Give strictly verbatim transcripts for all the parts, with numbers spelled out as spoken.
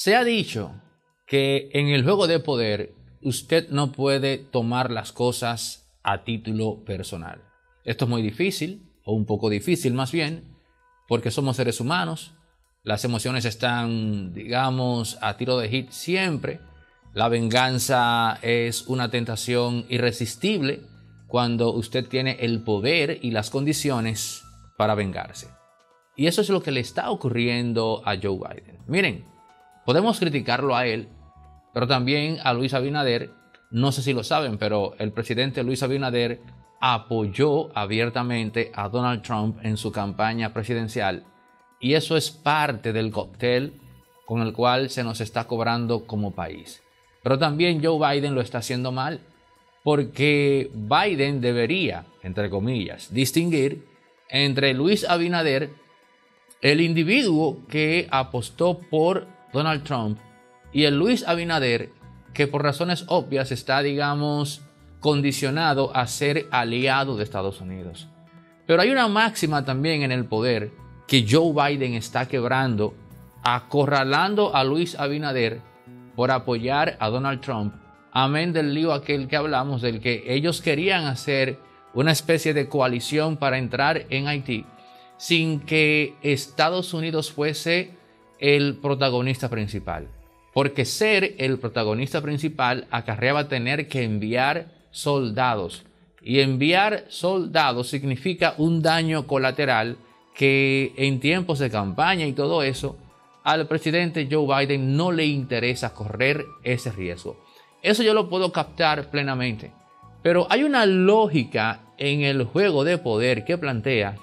Se ha dicho que en el juego de poder usted no puede tomar las cosas a título personal. Esto es muy difícil, o un poco difícil más bien, porque somos seres humanos. Las emociones están, digamos, a tiro de hit siempre. La venganza es una tentación irresistible cuando usted tiene el poder y las condiciones para vengarse. Y eso es lo que le está ocurriendo a Joe Biden. Miren, podemos criticarlo a él, pero también a Luis Abinader. No sé si lo saben, pero el presidente Luis Abinader apoyó abiertamente a Donald Trump en su campaña presidencial. Y eso es parte del cóctel con el cual se nos está cobrando como país. Pero también Joe Biden lo está haciendo mal, porque Biden debería, entre comillas, distinguir entre Luis Abinader, el individuo que apostó por Donald Trump, y el Luis Abinader que por razones obvias está, digamos, condicionado a ser aliado de Estados Unidos. Pero hay una máxima también en el poder que Joe Biden está quebrando, acorralando a Luis Abinader por apoyar a Donald Trump, amén del lío aquel que hablamos, del que ellos querían hacer una especie de coalición para entrar en Haití sin que Estados Unidos fuese el protagonista principal. Porque ser el protagonista principal acarreaba tener que enviar soldados. Y enviar soldados significa un daño colateral que en tiempos de campaña y todo eso, al presidente Joe Biden no le interesa correr ese riesgo. Eso yo lo puedo captar plenamente. Pero hay una lógica en el juego de poder que plantea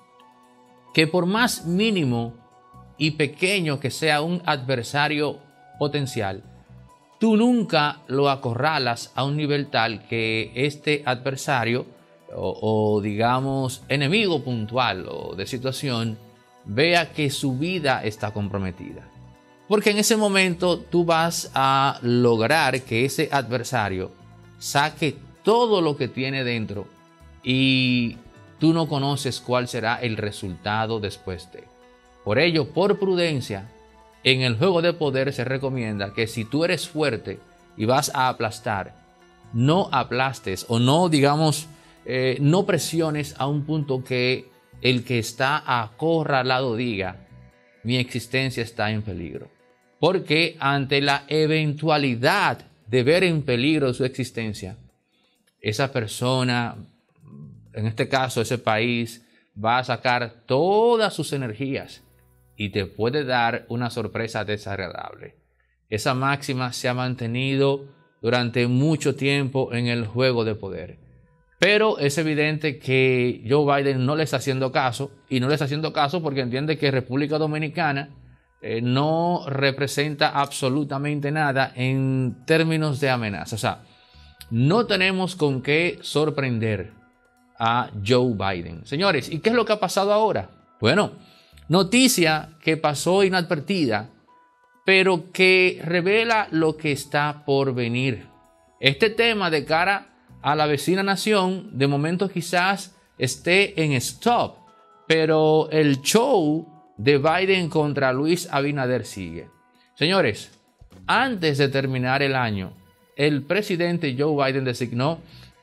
que por más mínimo y pequeño que sea un adversario potencial, tú nunca lo acorralas a un nivel tal que este adversario o, o digamos enemigo puntual o de situación vea que su vida está comprometida. Porque en ese momento tú vas a lograr que ese adversario saque todo lo que tiene dentro y tú no conoces cuál será el resultado después de. Por ello, por prudencia, en el juego de poder se recomienda que si tú eres fuerte y vas a aplastar, no aplastes o no, digamos, eh, no presiones a un punto que el que está acorralado diga, mi existencia está en peligro. Porque ante la eventualidad de ver en peligro su existencia, esa persona, en este caso ese país, va a sacar todas sus energías y te puede dar una sorpresa desagradable. Esa máxima se ha mantenido durante mucho tiempo en el juego de poder. Pero es evidente que Joe Biden no le está haciendo caso, y no le está haciendo caso porque entiende que República Dominicana eh, no representa absolutamente nada en términos de amenaza. O sea, no tenemos con qué sorprender a Joe Biden. Señores, ¿y qué es lo que ha pasado ahora? Bueno, noticia que pasó inadvertida, pero que revela lo que está por venir. Este tema de cara a la vecina nación, de momento quizás esté en stop, pero el show de Biden contra Luis Abinader sigue. Señores, antes de terminar el año, el presidente Joe Biden designó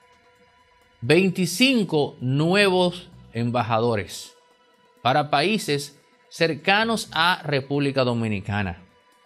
veinticinco nuevos embajadores para países cercanos a República Dominicana.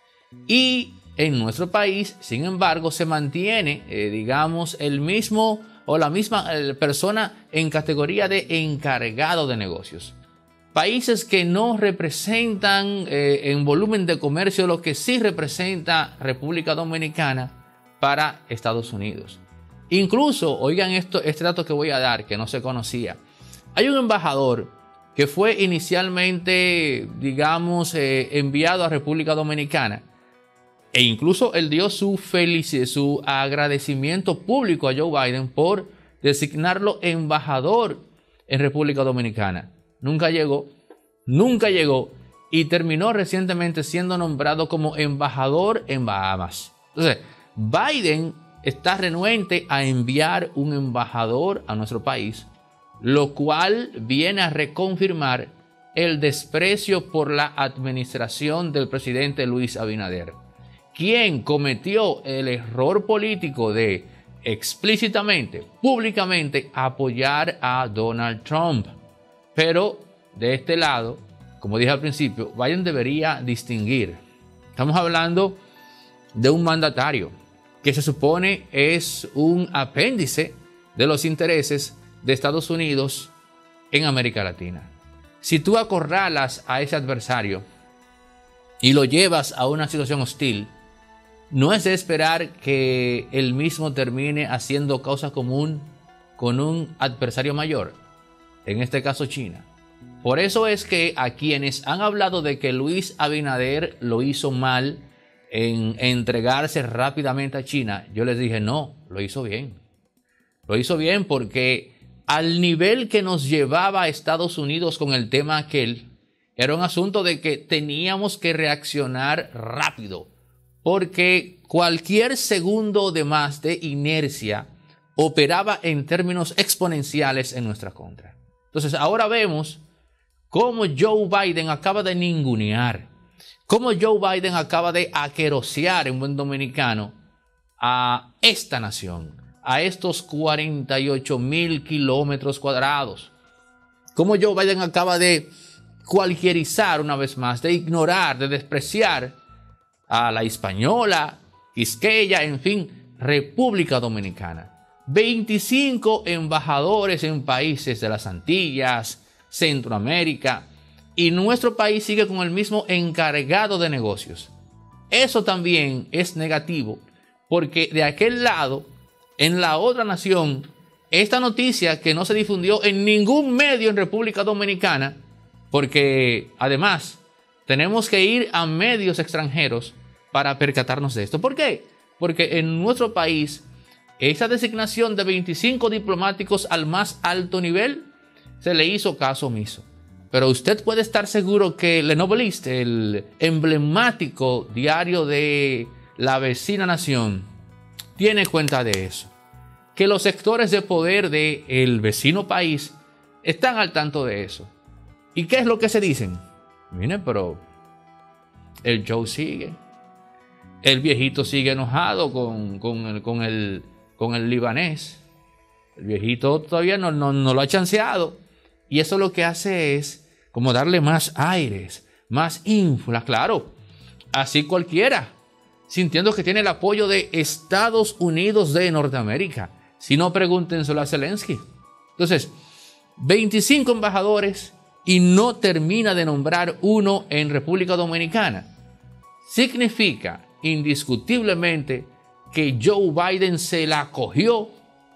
Y en nuestro país, sin embargo, se mantiene, eh, digamos, el mismo o la misma eh, persona en categoría de encargado de negocios. Países que no representan eh, en volumen de comercio lo que sí representa República Dominicana para Estados Unidos. Incluso, oigan esto, este dato que voy a dar, que no se conocía. Hay un embajador que fue inicialmente, digamos, eh, enviado a República Dominicana. E incluso él dio su felicidad, su agradecimiento público a Joe Biden por designarlo embajador en República Dominicana. Nunca llegó, nunca llegó y terminó recientemente siendo nombrado como embajador en Bahamas. Entonces, Biden está renuente a enviar un embajador a nuestro país, lo cual viene a reconfirmar el desprecio por la administración del presidente Luis Abinader, quien cometió el error político de explícitamente, públicamente apoyar a Donald Trump. Pero de este lado, como dije al principio, Biden debería distinguir. Estamos hablando de un mandatario que se supone es un apéndice de los intereses de Estados Unidos en América Latina. Si tú acorralas a ese adversario y lo llevas a una situación hostil, no es de esperar que él mismo termine haciendo causa común con un adversario mayor, en este caso China. Por eso es que a quienes han hablado de que Luis Abinader lo hizo mal en entregarse rápidamente a China, yo les dije no, lo hizo bien. Lo hizo bien porque al nivel que nos llevaba a Estados Unidos con el tema aquel, era un asunto de que teníamos que reaccionar rápido, porque cualquier segundo de más de inercia operaba en términos exponenciales en nuestra contra. Entonces ahora vemos cómo Joe Biden acaba de ningunear, cómo Joe Biden acaba de aquerosear en buen dominicano a esta nación, a estos cuarenta y ocho mil kilómetros cuadrados. Cómo Joe Biden acaba de cualquierizar una vez más, de ignorar, de despreciar a la Hispaniola, Quisqueya, en fin, República Dominicana. veinticinco embajadores en países de las Antillas, Centroamérica, y nuestro país sigue con el mismo encargado de negocios. Eso también es negativo, porque de aquel lado, en la otra nación, esta noticia que no se difundió en ningún medio en República Dominicana, porque además tenemos que ir a medios extranjeros para percatarnos de esto. ¿Por qué? Porque en nuestro país, esa designación de veinticinco diplomáticos al más alto nivel se le hizo caso omiso. Pero usted puede estar seguro que Le Noveliste, el emblemático diario de la vecina nación, tiene cuenta de eso. Que los sectores de poder del vecino país están al tanto de eso. ¿Y qué es lo que se dicen? Mire, pero el Joe sigue. El viejito sigue enojado con, con, el, con, el, con el libanés. El viejito todavía no, no, no lo ha chanceado. Y eso lo que hace es como darle más aires, más ínfulas. Claro, así cualquiera, sintiendo que tiene el apoyo de Estados Unidos de Norteamérica. Si no, pregúntenselo a Zelensky. Entonces, veinticinco embajadores y no termina de nombrar uno en República Dominicana. Significa indiscutiblemente que Joe Biden se la cogió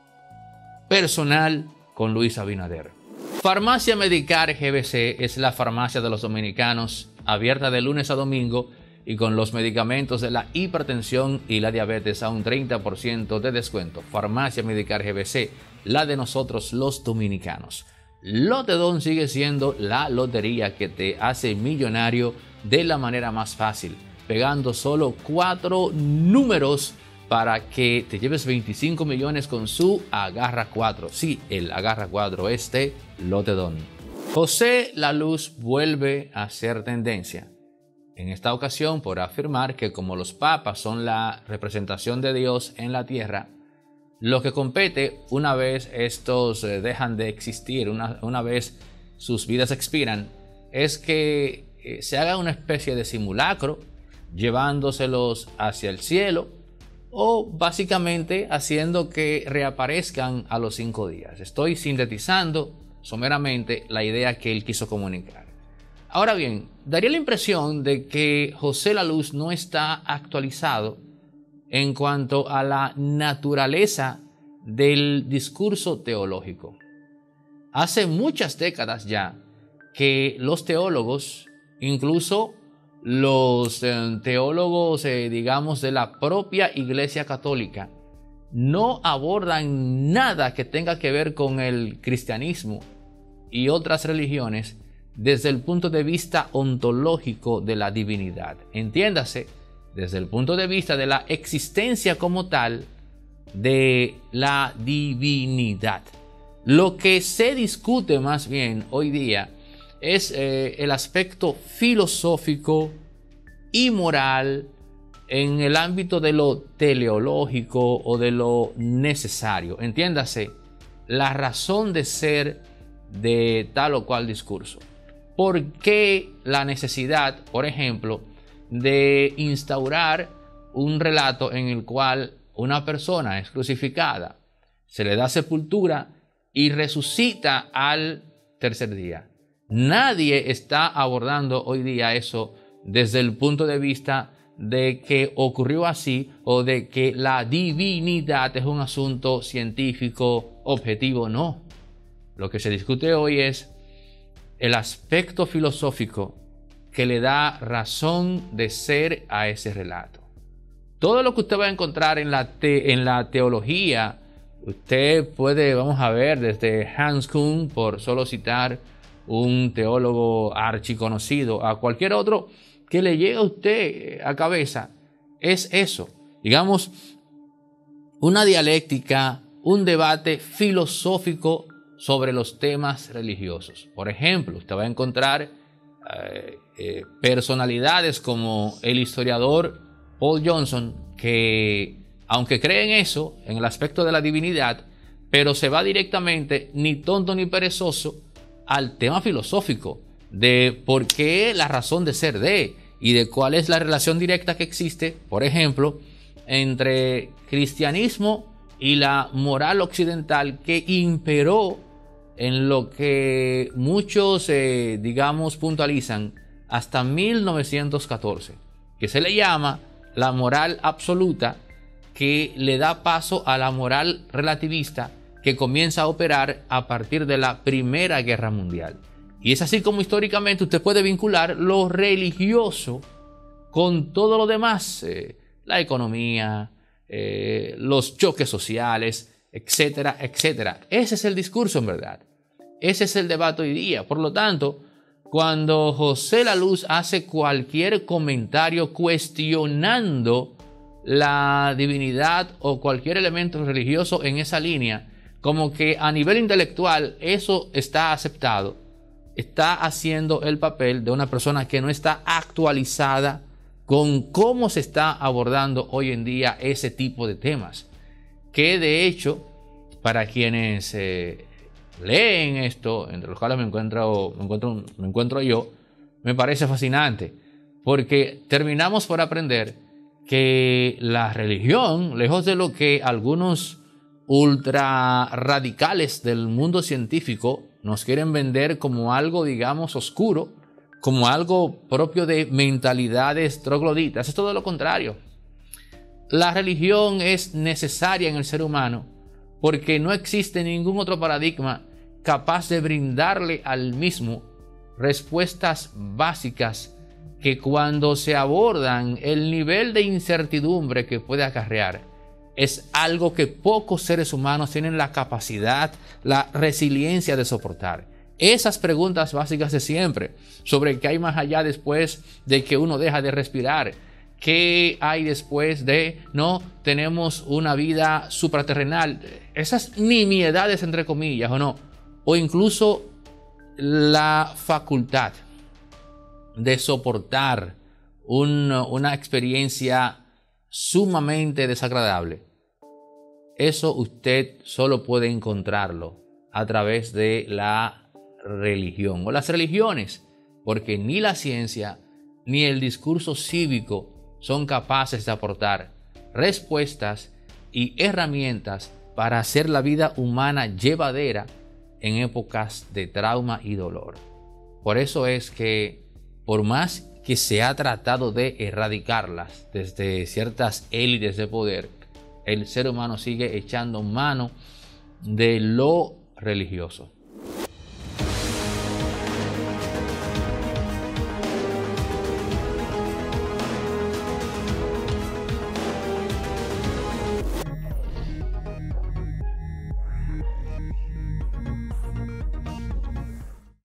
personal con Luis Abinader. Farmacia Medicar G B C es la farmacia de los dominicanos, abierta de lunes a domingo y con los medicamentos de la hipertensión y la diabetes a un treinta por ciento de descuento. Farmacia Medicar G B C, la de nosotros los dominicanos. Lotedón sigue siendo la lotería que te hace millonario de la manera más fácil, pegando solo cuatro números para que te lleves veinticinco millones con su Agarra cuatro. Sí, el Agarra cuatro, este Lotedón. José La Luz vuelve a ser tendencia. En esta ocasión por afirmar que como los papas son la representación de Dios en la tierra, lo que compete una vez estos dejan de existir, una, una vez sus vidas expiran, es que eh, se haga una especie de simulacro llevándoselos hacia el cielo o básicamente haciendo que reaparezcan a los cinco días. Estoy sintetizando someramente la idea que él quiso comunicar. Ahora bien, daría la impresión de que José La Luz no está actualizado en cuanto a la naturaleza del discurso teológico. Hace muchas décadas ya que los teólogos, incluso los eh, teólogos, eh, digamos, de la propia Iglesia Católica, no abordan nada que tenga que ver con el cristianismo y otras religiones desde el punto de vista ontológico de la divinidad. Entiéndase, desde el punto de vista de la existencia como tal de la divinidad. Lo que se discute más bien hoy día es eh, el aspecto filosófico y moral en el ámbito de lo teleológico o de lo necesario. Entiéndase, la razón de ser de tal o cual discurso. ¿Por qué la necesidad, por ejemplo, de instaurar un relato en el cual una persona es crucificada, se le da sepultura y resucita al tercer día? Nadie está abordando hoy día eso desde el punto de vista de que ocurrió así o de que la divinidad es un asunto científico objetivo. No. Lo que se discute hoy es el aspecto filosófico que le da razón de ser a ese relato. Todo lo que usted va a encontrar en la, te, en la teología, usted puede, vamos a ver, desde Hans Kuhn, por solo citar un teólogo archiconocido, a cualquier otro que le llegue a usted a cabeza, es eso. Digamos, una dialéctica, un debate filosófico sobre los temas religiosos. Por ejemplo, usted va a encontrar eh, eh, personalidades como el historiador Paul Johnson, que aunque cree en eso, en el aspecto de la divinidad, pero se va directamente, ni tonto ni perezoso, al tema filosófico de por qué la razón de ser de y de cuál es la relación directa que existe, por ejemplo, entre cristianismo y la moral occidental que imperó en lo que muchos, eh, digamos, puntualizan hasta mil novecientos catorce, que se le llama la moral absoluta, que le da paso a la moral relativista que comienza a operar a partir de la Primera Guerra Mundial. Y es así como históricamente usted puede vincular lo religioso con todo lo demás, eh, la economía, eh, los choques sociales, etcétera, etcétera. Ese es el discurso en verdad. Ese es el debate hoy día. Por lo tanto, cuando José Laluz hace cualquier comentario cuestionando la divinidad o cualquier elemento religioso en esa línea, como que a nivel intelectual eso está aceptado, está haciendo el papel de una persona que no está actualizada con cómo se está abordando hoy en día ese tipo de temas. Que de hecho, para quienes eh, leen esto, entre los cuales me encuentro, me encuentro, me encuentro yo, me parece fascinante, porque terminamos por aprender que la religión, lejos de lo que algunos ultra radicales del mundo científico nos quieren vender como algo, digamos, oscuro, como algo propio de mentalidades trogloditas, es todo lo contrario. La religión es necesaria en el ser humano porque no existe ningún otro paradigma capaz de brindarle al mismo respuestas básicas que, cuando se abordan el nivel de incertidumbre que puede acarrear, es algo que pocos seres humanos tienen la capacidad, la resiliencia de soportar. Esas preguntas básicas de siempre, sobre qué hay más allá después de que uno deja de respirar, qué hay después de no tenemos una vida supraterrenal, esas nimiedades entre comillas o no, o incluso la facultad de soportar un, una experiencia sumamente desagradable. Eso usted solo puede encontrarlo a través de la religión o las religiones, porque ni la ciencia ni el discurso cívico son capaces de aportar respuestas y herramientas para hacer la vida humana llevadera en épocas de trauma y dolor. Por eso es que, por más que se ha tratado de erradicarlas desde ciertas élites de poder, el ser humano sigue echando mano de lo religioso.